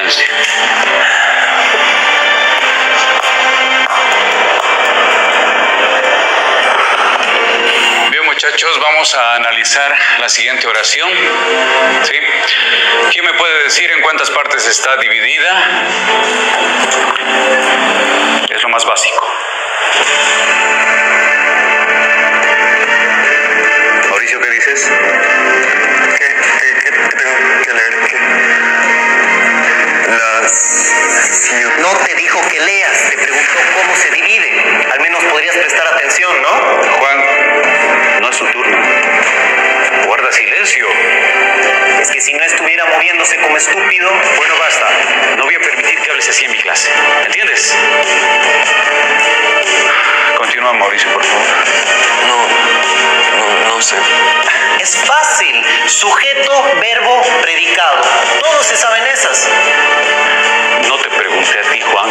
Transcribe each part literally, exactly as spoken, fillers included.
Adelante. Bien, muchachos, vamos a analizar la siguiente oración. ¿Sí? ¿Quién me puede decir en cuántas partes está dividida? Es lo más básico. Mauricio, ¿qué dices? ¿Qué, qué, qué tengo que leer? ¿Qué? Las... Sí. No te dijo que leas, te preguntó cómo se divide. Al menos podrías prestar atención, ¿no? Juan, no es su turno. Guarda silencio. Es que si no estuviera moviéndose como estúpido... Bueno, basta. No voy a permitir que hables así en mi clase. ¿Entiendes? Continúa, Mauricio, por favor. No, no, no sé. Es fácil. Sujeto, verbo, predicado. Todos se saben esas. No te pregunté a ti, Juan.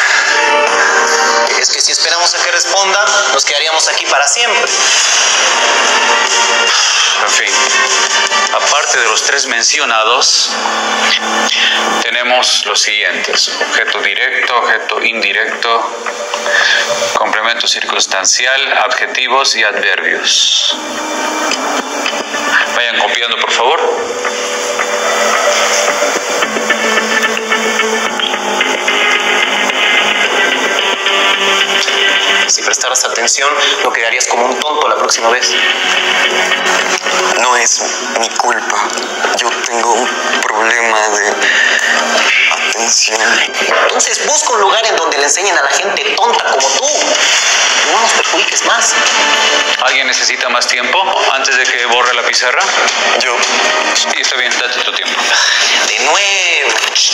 Es que si esperamos a que responda, nos quedaríamos aquí para siempre. En fin, aparte de los tres mencionados, tenemos los siguientes: objeto directo, objeto indirecto, complemento circunstancial, adjetivos y adverbios. Vayan copiando, por favor. Si prestaras atención, no quedarías como un tonto la próxima vez. No es mi culpa. Yo tengo un problema de atención. Entonces busca un lugar en donde le enseñen a la gente tonta como tú. No nos perjudiques más. ¿Alguien necesita más tiempo antes de que borre la pizarra? Yo. Sí, está bien, date tu tiempo. De nuevo.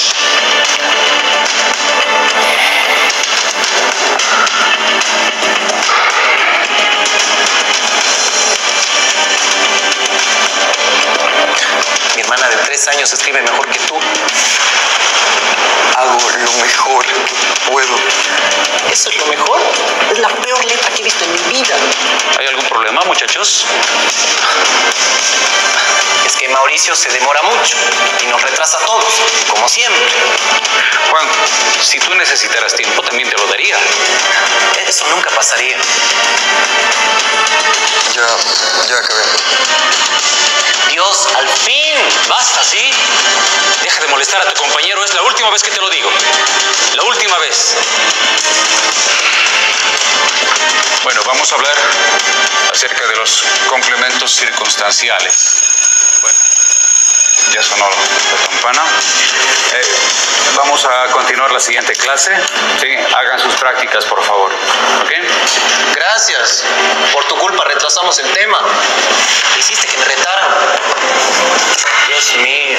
Mi hermana de tres años escribe mejor que tú. Hago lo mejor que puedo. ¿Eso es lo mejor? Es la peor letra que he visto en mi vida. ¿Hay algún problema, muchachos? Es que Mauricio se demora mucho y nos retrasa a todos, como siempre. Juan, si tú necesitaras tiempo, también te lo daría. Eso nunca pasaría. Ya, ya acabé. Dios, al fin. Basta, ¿sí? Deja de molestar a tu compañero, es la última vez que te lo digo. La última vez. Bueno, vamos a hablar acerca de los complementos circunstanciales. Bueno, ya sonó la campana. Eh, vamos a continuar la siguiente clase. Sí, hagan sus prácticas, por favor. ¿Ok? Gracias. Por tu culpa retrasamos el tema. Hiciste que me retaran. Dios mío.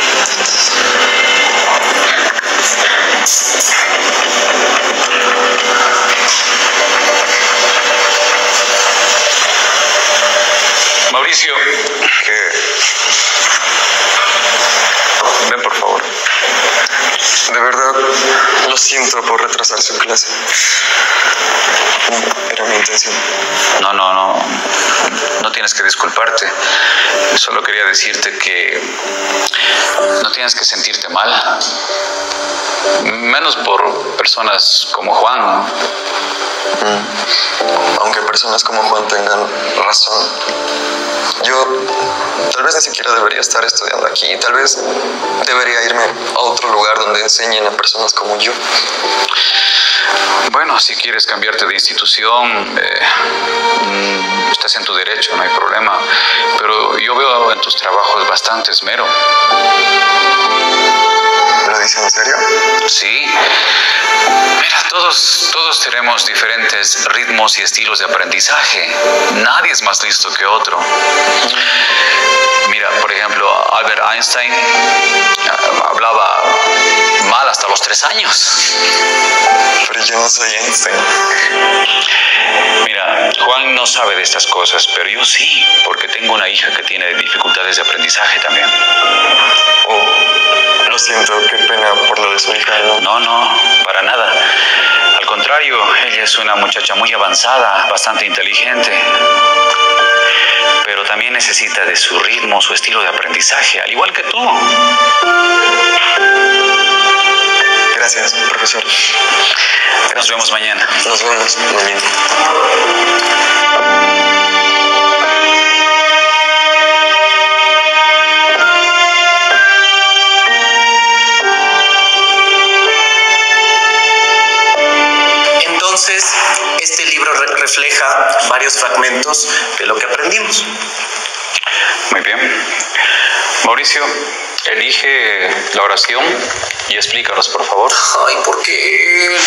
Mauricio, ¿Qué? ven por favor. De verdad, lo siento por retrasar su clase. No era mi intención. No, no, no. No tienes que disculparte. Solo quería decirte que no tienes que sentirte mal. Menos por personas como Juan. Mm. Aunque personas como Juan tengan razón. Yo tal vez ni siquiera debería estar estudiando aquí. Tal vez debería irme a otro lugar donde enseñen a personas como yo. Bueno, si quieres cambiarte de institución, eh, estás en tu derecho, no hay problema. Pero yo veo en tus trabajos bastante esmero. ¿Lo dice en serio? Sí. Mira, todos, todos tenemos diferentes ritmos y estilos de aprendizaje. Nadie es más listo que otro. Mira, por ejemplo, Albert Einstein hablaba mal hasta los tres años. Pero yo no soy Einstein. Mira, Juan no sabe de estas cosas, pero yo sí, porque tengo una hija que tiene dificultades de aprendizaje también. Oh, lo siento, qué pena por lo de su hija, ¿no? No, no, para nada. Al contrario, ella es una muchacha muy avanzada, bastante inteligente. Pero también necesita de su ritmo, su estilo de aprendizaje, al igual que tú. profesor. Nos vemos mañana. Nos vemos mañana. Entonces, este libro re- refleja varios fragmentos de lo que aprendimos. Muy bien. Mauricio, elige la oración y explícanos, por favor. Ay, ¿por qué?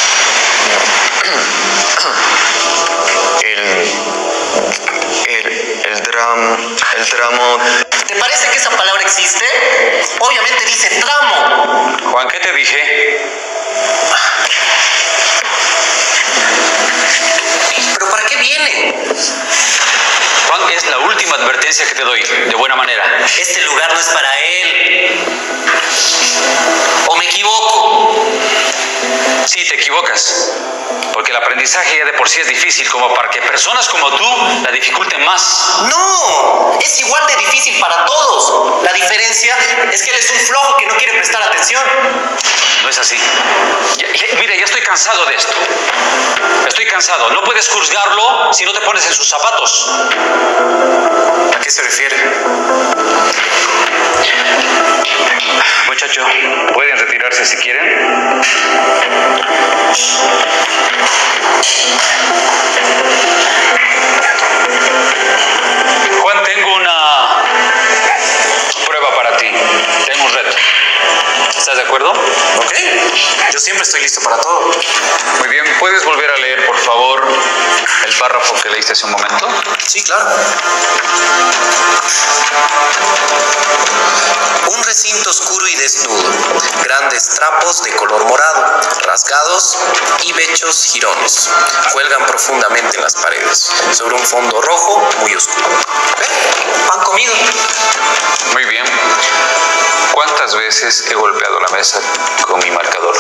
El... El... El drama... El tramo... ¿Te parece que esa palabra existe? Obviamente dice tramo. Juan, ¿qué te dije? ¿Pero para qué viene? Juan, es la última advertencia que te doy, de buena manera. Este lugar no es para él. ¿O me equivoco? Sí, te equivocas. Porque el aprendizaje ya de por sí es difícil, como para que personas como tú la dificulten más. No, es igual de difícil para todos. La diferencia es que él es un flojo que no quiere prestar atención. No es así. Ya, ya, mira, ya estoy cansado de esto. Estoy cansado. No puedes juzgarlo si no te pones en sus zapatos. ¿A qué se refiere? Muchacho, pueden retirarse si quieren. Juan, tengo una prueba para ti. Tengo un reto. ¿Estás de acuerdo? Ok, yo siempre estoy listo para todo. Muy bien, ¿puedes volver a leer, por favor, el párrafo que leíste hace un momento? Sí, claro. Un recinto oscuro y desnudo, grandes trapos de color morado, rasgados y bechos jirones, cuelgan profundamente en las paredes, sobre un fondo rojo muy oscuro. ¿Ven? Han comido. Muy bien. ¿Cuántas veces he golpeado la mesa con mi marcador?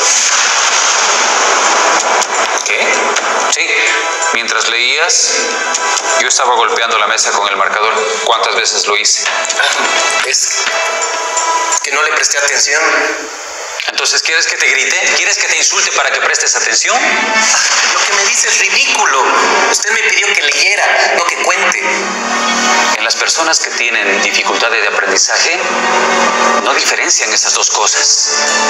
¿Qué? Sí, mientras leías, yo estaba golpeando la mesa con el marcador. ¿Cuántas veces lo hice? Es que no le presté atención. Entonces, ¿quieres que te grite? ¿Quieres que te insulte para que prestes atención? Lo que me dice es ridículo. Usted me pidió que leyera, no que cuente. En las personas que tienen dificultades de aprendizaje, no diferencian esas dos cosas.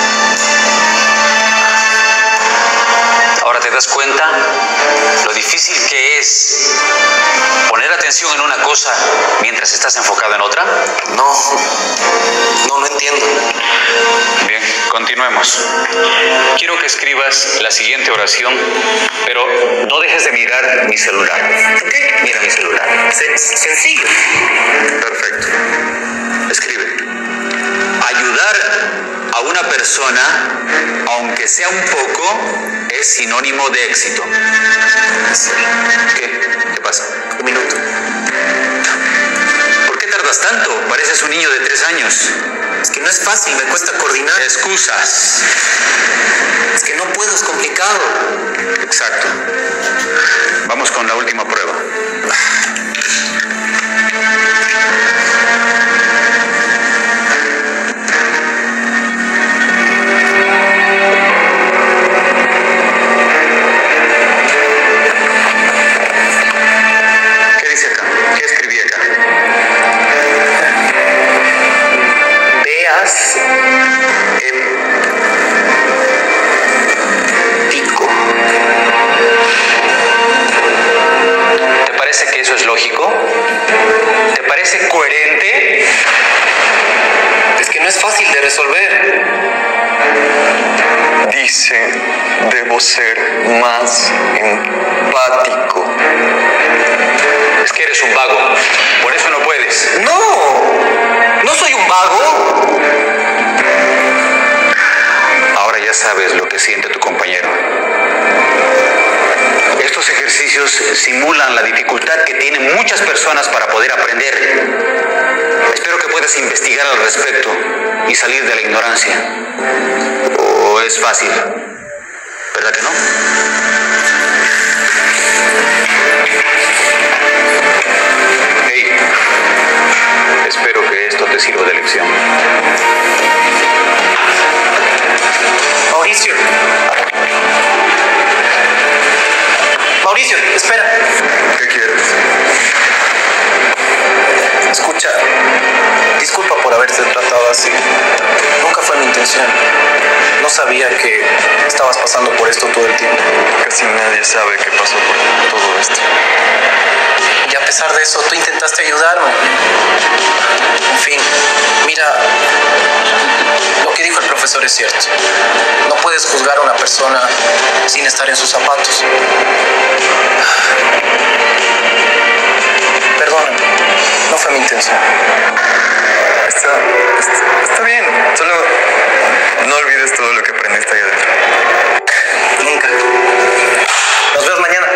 Ahora te das cuenta lo difícil que es poner atención en una cosa mientras estás enfocado en otra. No, no, no entiendo. Bien, continuemos. Quiero que escribas la siguiente oración, pero no dejes de mirar mi celular. ¿Ok? Mira mi celular. Sen- sencillo. Perfecto. Escribe. Ayudar a una persona, aunque sea un poco, es sinónimo de éxito. ¿Qué? ¿Qué pasa? Un minuto. ¿Por qué tardas tanto? Pareces un niño de tres años. Es que no es fácil, me cuesta coordinar. Excusas. Es que no puedo, es complicado. Exacto. Vamos con la última prueba. ¿Qué dice acá? ¿Qué escribí acá? Veas en pico. ¿Te parece que eso es lógico? ¿Te parece coherente? Es que no es fácil de resolver. Dice, debo ser más empático. Es que eres un vago. Por eso no puedes. No, no soy un vago. Ahora ya sabes lo que siente tu compañero. Estos ejercicios simulan la dificultad que tienen muchas personas para poder aprender. Espero que puedas investigar al respecto y salir de la ignorancia. ¿O es fácil? ¿Verdad que no? Hey, espero que esto te sirva de lección. Mauricio, atención. No sabía que estabas pasando por esto todo el tiempo. Casi nadie sabe que pasó por todo esto. Y a pesar de eso, tú intentaste ayudarme. En fin, mira, lo que dijo el profesor es cierto. No puedes juzgar a una persona sin estar en sus zapatos. Perdóname, no fue mi intención. Está, está, está bien, solo no olvides todo lo que aprendiste ahí adentro. Nunca. Nos vemos mañana.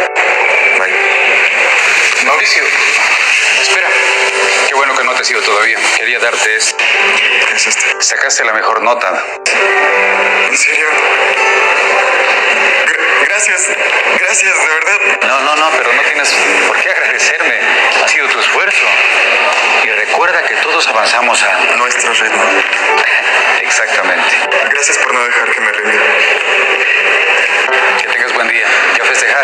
Bye. Mauricio, espera. Qué bueno que no te has ido todavía. Quería darte esto. ¿Qué es esto? Sacaste la mejor nota. ¿En serio? Gra- gracias, gracias, de verdad. No, no, no, pero no tienes por qué agradecerme. Ha sido tu esfuerzo. Y recuerda que todos avanzamos a Nuestro ritmo. Exactamente. Gracias por no dejar que me rindiera. Que tengas buen día. Y a festejar.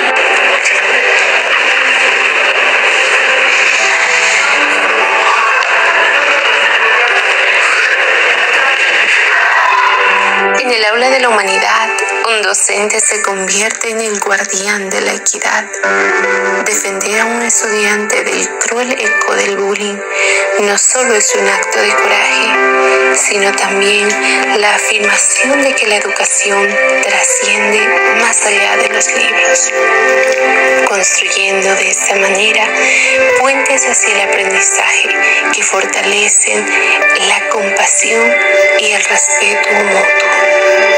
En el aula de la humanidad, un docente se convierte en el guardián de la equidad. Defender a un estudiante del cruel eco del bullying no solo es un acto de coraje, sino también la afirmación de que la educación trasciende más allá de los libros, construyendo de esta manera puentes hacia el aprendizaje que fortalecen la compasión y el respeto mutuo.